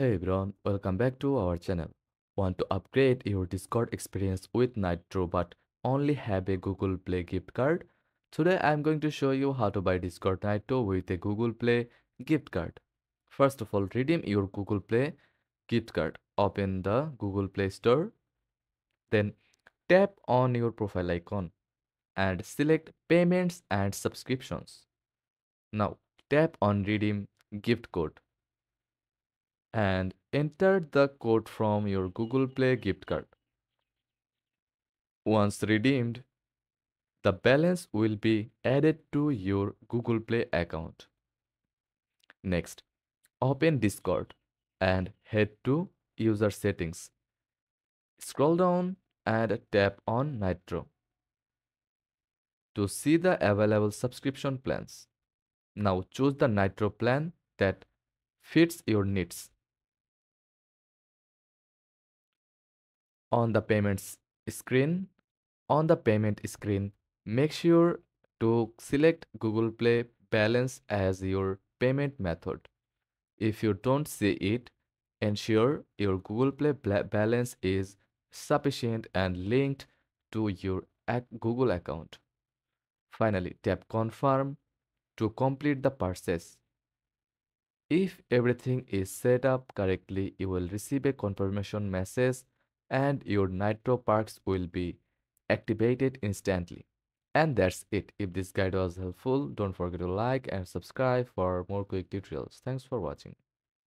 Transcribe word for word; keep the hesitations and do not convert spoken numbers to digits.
Hey everyone, welcome back to our channel. Want to upgrade your Discord experience with Nitro but only have a Google Play gift card? Today I'm going to show you how to buy Discord Nitro with a Google Play gift card. First of all, redeem your Google Play gift card. Open the Google Play Store, then tap on your profile icon and select Payments and Subscriptions. Now tap on Redeem Gift Code and enter the code from your Google Play gift card. Once redeemed, the balance will be added to your Google Play account. Next, open Discord and head to User Settings. Scroll down and tap on Nitro to see the available subscription plans. Now choose the Nitro plan that fits your needs. On the payments screen, On the payment screen, make sure to select Google Play Balance as your payment method. If you don't see it, ensure your Google Play balance is sufficient and linked to your Google account. Finally, tap Confirm to complete the purchase. If everything is set up correctly, you will receive a confirmation message and your Nitro perks will be activated instantly. And that's it. If this guide was helpful, don't forget to like and subscribe for more quick tutorials. Thanks for watching.